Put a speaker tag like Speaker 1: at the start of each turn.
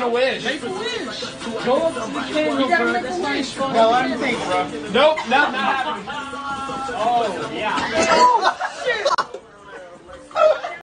Speaker 1: making a wish.
Speaker 2: Make a wish.
Speaker 1: Go up to the candle, bro. That's nice fun.
Speaker 3: No, let me think, bro.
Speaker 1: Nope, not happening. Oh, yeah.